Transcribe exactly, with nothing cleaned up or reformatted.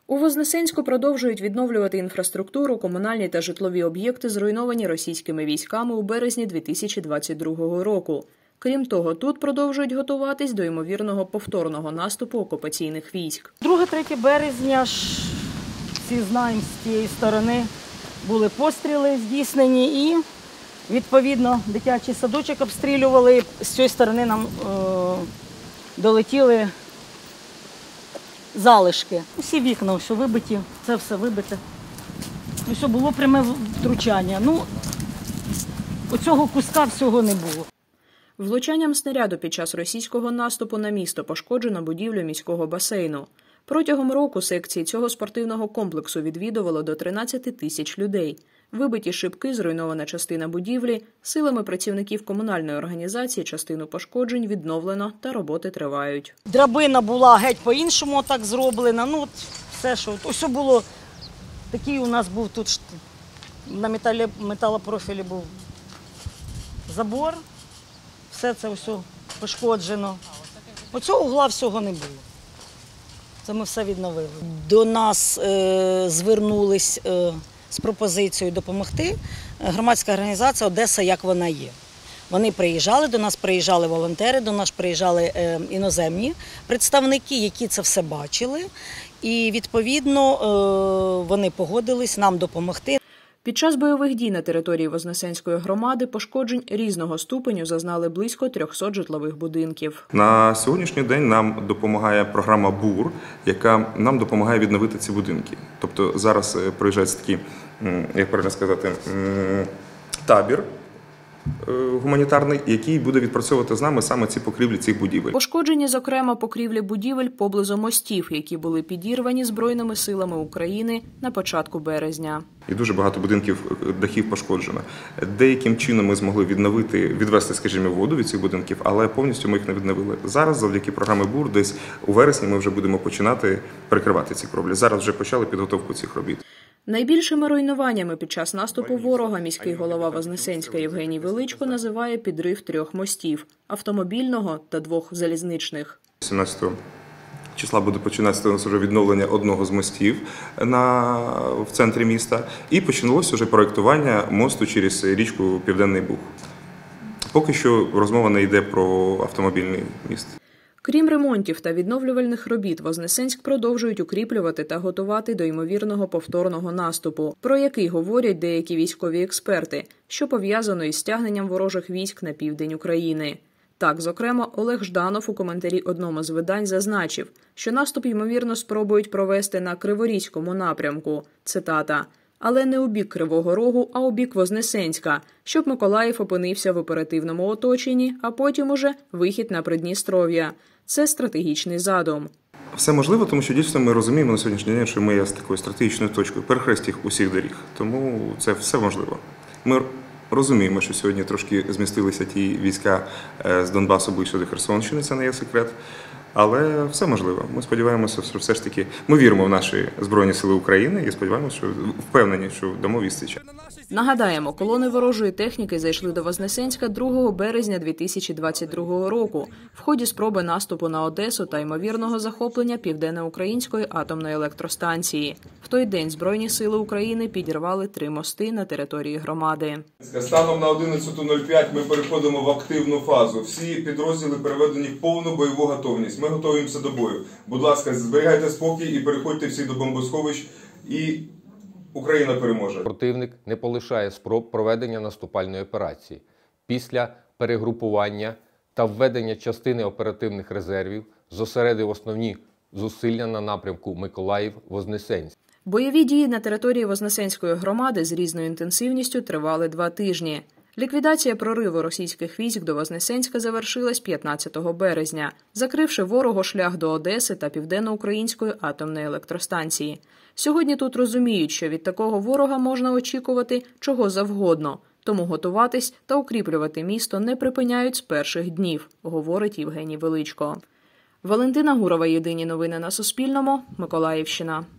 У Вознесенську продовжують відновлювати інфраструктуру, комунальні та житлові об'єкти, зруйновані російськими військами у березні дві тисячі двадцять другого року. Крім того, тут продовжують готуватись до ймовірного повторного наступу окупаційних військ. друге-третє березня, ж, всі знаємо, з тієї сторони були постріли здійснені і, відповідно, дитячий садочок обстрілювали. З цієї сторони нам е, долетіли залишки. Усі вікна все вибиті, це все вибите. І все, було пряме втручання. Ну, оцього куска всього не було. Влучанням снаряду під час російського наступу на місто пошкоджено будівлю міського басейну. Протягом року секції цього спортивного комплексу відвідувало до тринадцяти тисяч людей. Вибиті шибки, зруйнована частина будівлі, силами працівників комунальної організації частину пошкоджень відновлено та роботи тривають. Драбина була геть по-іншому так зроблена. Ну, от все, що ось було, такий у нас був тут на металі, металопрофілі був забор. Все це все пошкоджено. Оцього угла всього не було. Це ми все відновили. До нас е, звернулись е, з пропозицією допомогти громадська організація «Одеса, як вона є». Вони приїжджали, до нас приїжджали волонтери, до нас приїжджали е, іноземні представники, які це все бачили. І, відповідно, е, вони погодились нам допомогти. Під час бойових дій на території Вознесенської громади пошкоджень різного ступеню зазнали близько трьохсот житлових будинків. На сьогоднішній день нам допомагає програма БУР, яка нам допомагає відновити ці будинки. Тобто зараз проїжджається такий, як правильно сказати, табір гуманітарний, який буде відпрацьовувати з нами саме ці покрівлі цих будівель. Пошкоджені, зокрема, покрівлі будівель поблизу мостів, які були підірвані Збройними силами України на початку березня. І дуже багато будинків, дахів пошкоджено. Деяким чином ми змогли відновити, відвести, скажімо, воду від цих будинків, але повністю ми їх не відновили. Зараз, завдяки програмі БУР, десь у вересні ми вже будемо починати перекривати ці кровлі. Зараз вже почали підготовку цих робіт. Найбільшими руйнуваннями під час наступу ворога міський голова Вознесенська Євгеній Величко називає підрив трьох мостів – автомобільного та двох залізничних. сімнадцятого числа буде починатися у нас вже відновлення одного з мостів на, в центрі міста. І починалося вже проєктування мосту через річку Південний Буг. Поки що розмова не йде про автомобільний міст. Крім ремонтів та відновлювальних робіт, Вознесенськ продовжують укріплювати та готувати до ймовірного повторного наступу, про який говорять деякі військові експерти, що пов'язано із стягненням ворожих військ на південь України. Так, зокрема, Олег Жданов у коментарі одному з видань зазначив, що наступ, ймовірно, спробують провести на Криворізькому напрямку. Цитата. «Але не у бік Кривого Рогу, а у бік Вознесенська, щоб Миколаїв опинився в оперативному оточенні, а потім уже вихід на Придністров'я. Це стратегічний задум». Все можливо, тому що дійсно ми розуміємо на сьогоднішній день, що ми є з такою стратегічною точкою перехрестя усіх доріг. Тому це все можливо. Ми розуміємо, що сьогодні трошки змістилися ті війська з Донбасу ближче до Херсонщини, це не є секрет. Але все можливо. Ми сподіваємося, що все ж таки ми віримо в наші Збройні Сили України і сподіваємося, що впевнені, що дамо відсіч. Нагадаємо, колони ворожої техніки зайшли до Вознесенська другого березня дві тисячі двадцять другого року в ході спроби наступу на Одесу та ймовірного захоплення Південноукраїнської атомної електростанції. В той день Збройні Сили України підірвали три мости на території громади. Станом на одинадцяту нуль п'ять ми переходимо в активну фазу. Всі підрозділи переведені в повну бойову готовність. Ми готуємося до бою. Будь ласка, зберігайте спокій і переходьте всі до бомбосховищ, і Україна переможе. Противник не полишає спроб проведення наступальної операції. Після перегрупування та введення частини оперативних резервів зосередив основні зусилля на напрямку Миколаїв-Вознесенськ. Бойові дії на території Вознесенської громади з різною інтенсивністю тривали два тижні. Ліквідація прориву російських військ до Вознесенська завершилась п'ятнадцятого березня, закривши ворогу шлях до Одеси та Південноукраїнської атомної електростанції. Сьогодні тут розуміють, що від такого ворога можна очікувати чого завгодно, тому готуватись та укріплювати місто не припиняють з перших днів, говорить Євгеній Величко. Валентина Гурова, єдині новини на Суспільному, Миколаївщина.